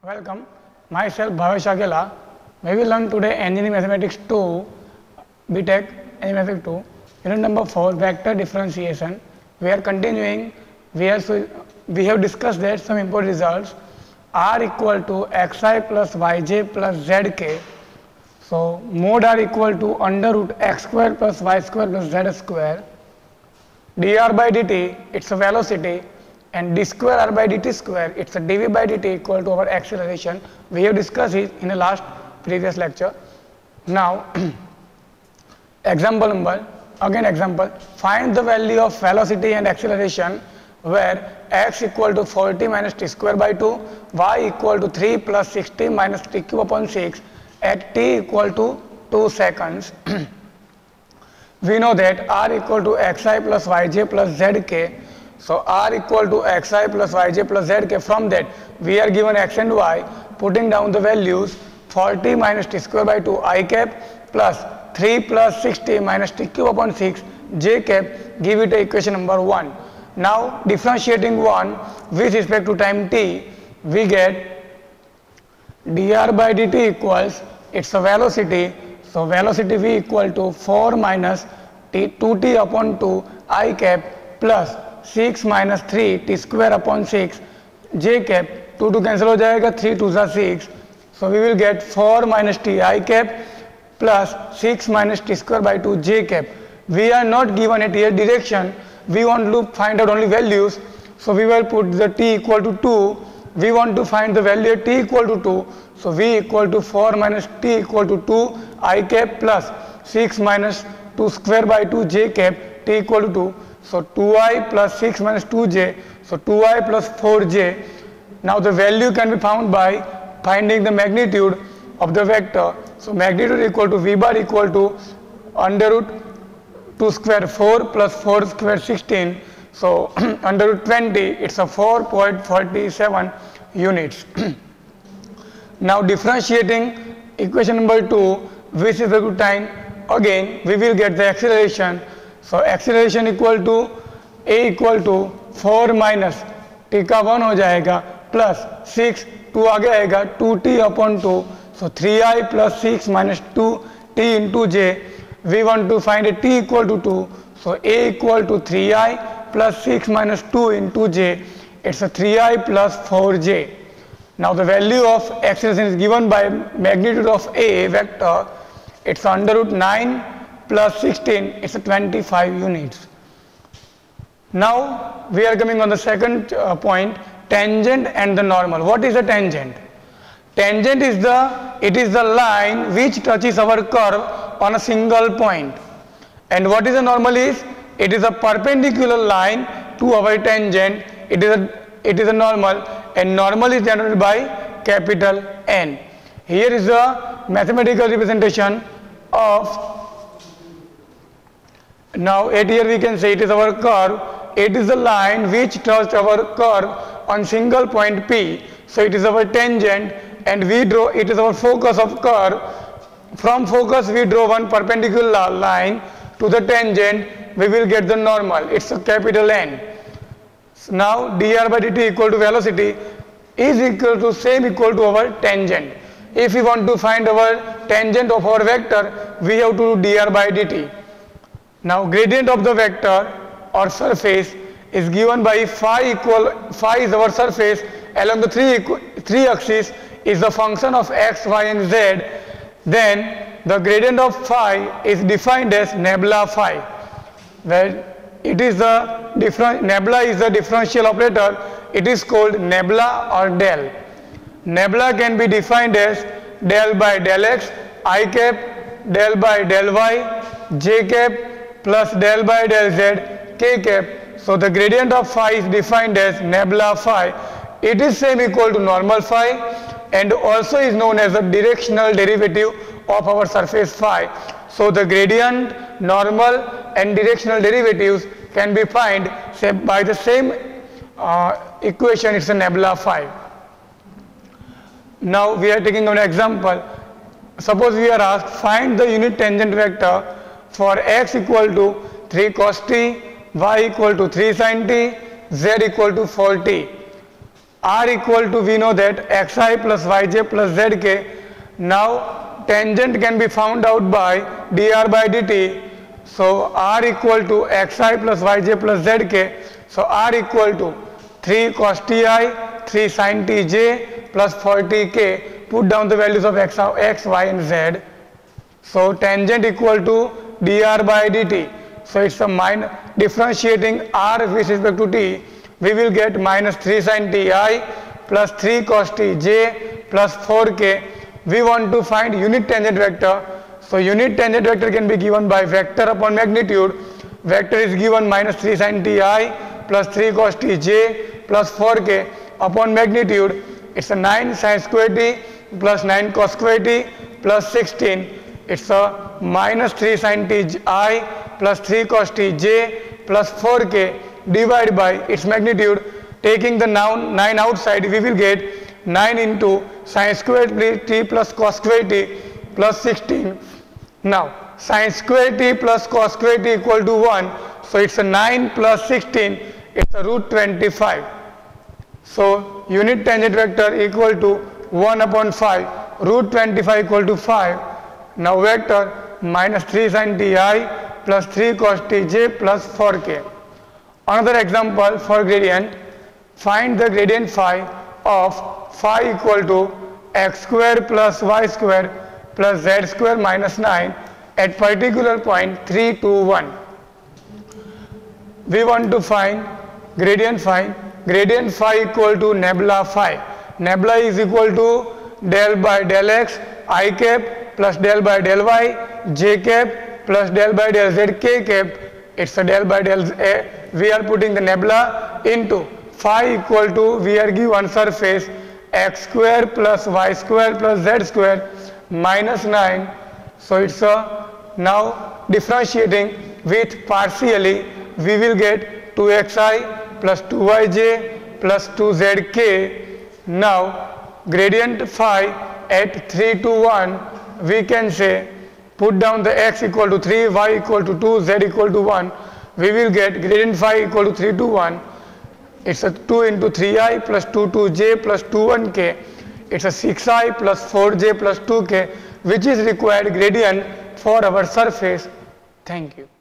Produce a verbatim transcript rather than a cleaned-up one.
Welcome, myself Bhavesh Aghela. We will learn today Engineering Mathematics two, B Tech Engineering Mathematics two, unit number four, vector differentiation. We are continuing, we have, we have discussed that some important results. R equal to xi plus yj plus zk. So, mod R equal to under root x square plus y square plus z square. Dr by dt, it's a velocity, and d square r by dt square, it's a dv by dt equal to our acceleration. We have discussed it in the last previous lecture. Now, example number, again example, find the value of velocity and acceleration where x equal to forty minus t square by two, y equal to three plus sixty minus t cube upon six at t equal to two seconds. We know that r equal to xi plus yj plus zk. So r equal to xi plus yj plus zk. From that we are given x and y, putting down the values forty minus t square by two I cap plus three plus sixty minus t cube upon six j cap, give it a equation number one. Now differentiating one with respect to time t, we get dr by dt equals, it's a velocity, so velocity v equal to four minus t, two t upon two I cap plus six minus three t square upon six j cap, two to cancel ho jayega, three twos are six, so we will get four minus t I cap plus six minus t square by two j cap. We are not given a here direction, we want to find out only values, so we will put the t equal to two, we want to find the value at t equal to two, so v equal to four minus t equal to two I cap plus six minus two square by two j cap, t equal to two, so two i plus six minus two j, so two i plus four j. Now the value can be found by finding the magnitude of the vector, so magnitude equal to v bar equal to under root two square four plus four square sixteen, so under root twenty, it's a four point four seven units. Now differentiating equation number two, which is equal to time, again we will get the acceleration, so acceleration equal to a equal to four minus t का one हो जाएगा plus six, two आगे आएगा two t upon two, so three i plus six minus two t into j. We want to find a t equal to two, so a equal to three i plus six minus two into j, it's a three i plus four j. Now the value of acceleration is given by magnitude of a vector, it's under root nine plus sixteen, it's a twenty-five units. Now we are coming on the second uh, point, tangent and the normal. What is a tangent? Tangent is the, it is the line which touches our curve on a single point. And what is a normal is? It is a perpendicular line to our tangent. It is a, it is a normal, and normal is denoted by capital N. Here is the mathematical representation of, now at here we can say it is our curve. It is the line which touches our curve on single point P. So it is our tangent, and we draw, it is our focus of curve. From focus we draw one perpendicular line to the tangent, we will get the normal, it's a capital N. So now dr by dt equal to velocity is equal to same equal to our tangent. If we want to find our tangent of our vector, we have to do dr by dt. Now gradient of the vector or surface is given by phi equal, phi is our surface along the three, three axes is the function of x, y and z. Then the gradient of phi is defined as nabla phi, where it is the different, nabla is the differential operator, it is called nabla or del. Nabla can be defined as del by del x, I cap, del by del y, j cap plus del by del z, k cap. So the gradient of phi is defined as nabla phi. It is same equal to normal phi and also is known as the directional derivative of our surface phi. So the gradient, normal and directional derivatives can be found by the same uh, equation, it's a nabla phi. Now we are taking an example. Suppose we are asked find the unit tangent vector for x equal to three cos t, y equal to three sin t, z equal to four t. r equal to, we know that xi plus yj plus zk. Now tangent can be found out by dr by dt. So r equal to xi plus yj plus zk. So r equal to three cos ti, three sin tj plus forty k. Put down the values of x, x, y and z. So tangent equal to dr by dt. So it's a minus, differentiating r with respect to t, we will get minus three sin ti plus three cos tj plus four k. We want to find unit tangent vector. So unit tangent vector can be given by vector upon magnitude. Vector is given minus three sin ti plus three cos tj plus four k upon magnitude. It's a nine sin square t plus nine cos square t plus sixteen. It's a minus three sin t I plus three cos t j plus four k divided by its magnitude. Taking the noun nine outside, we will get nine into sin square t plus cos square t plus sixteen. Now sin square t plus cos square t equal to one. So it's a nine plus sixteen. It's a root twenty-five. So unit tangent vector equal to one upon five. Root twenty-five equal to five. Now vector minus three sin ti plus three cos tj plus four k. Another example for gradient. Find the gradient phi of phi equal to x square plus y square plus z square minus nine at particular point three, two, one. We want to find gradient phi. Gradient phi equal to nebula phi. Nebula is equal to del by del x I cap plus del by del y j cap plus del by del z k cap. It's a del by del a. We are putting the nebula into phi equal to, we are given surface x square plus y square plus z square minus nine. So it's a, now differentiating with partially, we will get two xi plus two yj plus two z k. Now gradient phi at three, two, one, we can say, put down the x equal to three, y equal to two, z equal to one. We will get gradient phi equal to three, two, one. It's a two into three i plus two, two j plus two, one k. It's a six i plus four j plus two k, which is required gradient for our surface. Thank you.